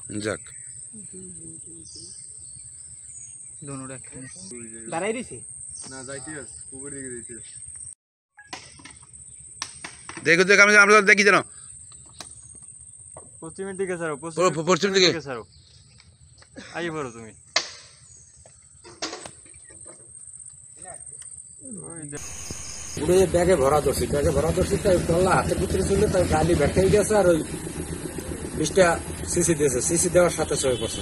যাক দোনোটা দাঁড়াই দিছি না যাইতে আছে পুকুর দিকে যাইতে আছে দেখো দেখ আমি আমরা দেখি জানো পশ্চিমের দিকে ছাড়ো পশ্চিম দিকে ছাড়ো আই পড়ো তুমি পুরো ব্যাগে ভরা দর্শি তাই টল্লা হাতের ভিতরে চললে তাই গালি ভেটকাই গেছে আর ওই 20টা সিসি দিয়েছে সিসি দেওয়ার সাথে সয়ে পড়ছে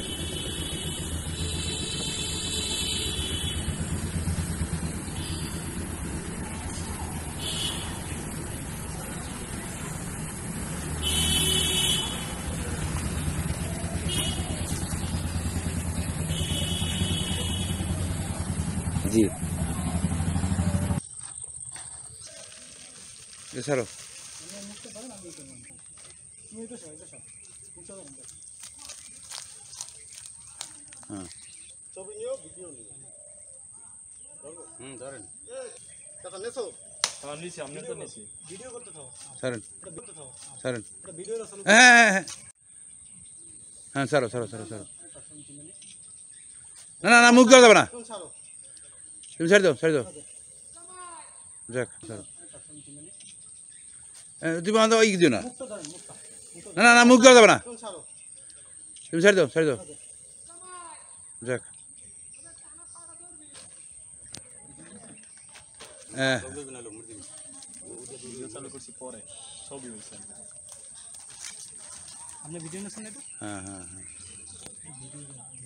জি ছাড়ো হ্যাঁ ধরেন ছাড়েন ছাড়েন হ্যাঁ হ্যাঁ হ্যাঁ ছাড়ো ছাড়ো ছাড়ো ছাড়ো না না না মুখ দেওয়া যাবে না তুমি ছাড়ি দাও যাক ছাড়ো তুমি আমাদের ওই দিও না না না না মুখ দেওয়া যাবে না তুমি ছাড়ি দাও যাক হ্যাঁ আপনি ভিডিও নিয়েছেন এটা হ্যাঁ